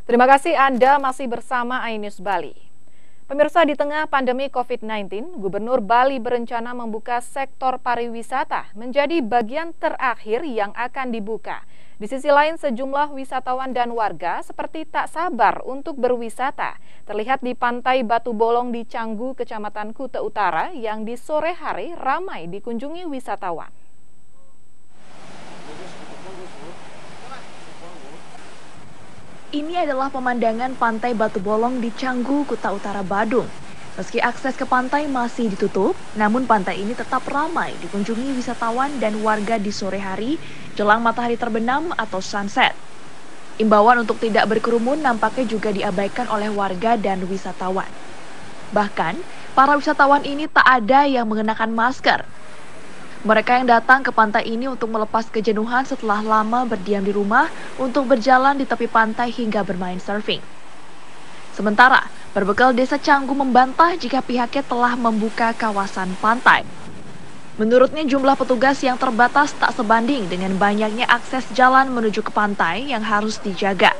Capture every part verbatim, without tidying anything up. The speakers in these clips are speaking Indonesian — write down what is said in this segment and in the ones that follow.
Terima kasih Anda masih bersama iNews Bali. Pemirsa, di tengah pandemi covid sembilan belas, Gubernur Bali berencana membuka sektor pariwisata menjadi bagian terakhir yang akan dibuka. Di sisi lain, sejumlah wisatawan dan warga seperti tak sabar untuk berwisata. Terlihat di Pantai Batu Bolong di Canggu, Kecamatan Kuta Utara, yang di sore hari ramai dikunjungi wisatawan. Ini adalah pemandangan Pantai Batu Bolong di Canggu, Kuta Utara, Badung. Meski akses ke pantai masih ditutup, namun pantai ini tetap ramai dikunjungi wisatawan dan warga di sore hari jelang matahari terbenam atau sunset. Imbauan untuk tidak berkerumun nampaknya juga diabaikan oleh warga dan wisatawan. Bahkan, para wisatawan ini tak ada yang mengenakan masker. Mereka yang datang ke pantai ini untuk melepas kejenuhan setelah lama berdiam di rumah untuk berjalan di tepi pantai hingga bermain surfing. Sementara, berbekal Desa Canggu membantah jika pihaknya telah membuka kawasan pantai. Menurutnya jumlah petugas yang terbatas tak sebanding dengan banyaknya akses jalan menuju ke pantai yang harus dijaga.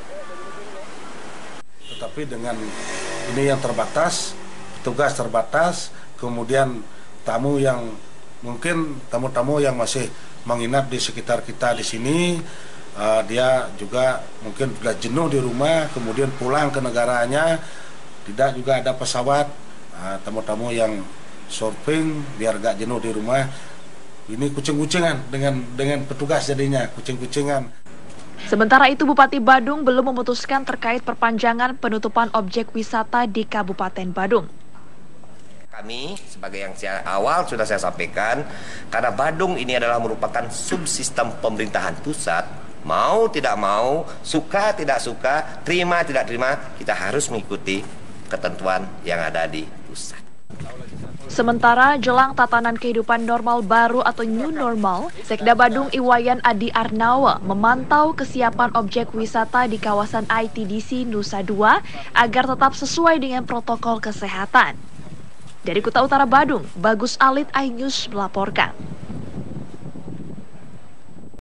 Tetapi dengan ini yang terbatas, petugas terbatas, kemudian tamu yang mungkin tamu-tamu yang masih menginap di sekitar kita di sini, uh, dia juga mungkin sudah jenuh di rumah, kemudian pulang ke negaranya, tidak juga ada pesawat, uh, tamu-tamu yang surfing biar gak jenuh di rumah, ini kucing-kucingan dengan dengan petugas jadinya, kucing-kucingan. Sementara itu, Bupati Badung belum memutuskan terkait perpanjangan penutupan objek wisata di Kabupaten Badung. Kami sebagai yang awal sudah saya sampaikan, karena Badung ini adalah merupakan subsistem pemerintahan pusat, mau tidak mau, suka tidak suka, terima tidak terima, kita harus mengikuti ketentuan yang ada di pusat. Sementara jelang tatanan kehidupan normal baru atau new normal, Sekda Badung Iwayan Adi Arnawa memantau kesiapan objek wisata di kawasan I T D C Nusa Dua agar tetap sesuai dengan protokol kesehatan. Dari Kuta Utara Badung, Bagus Alit, iNews melaporkan.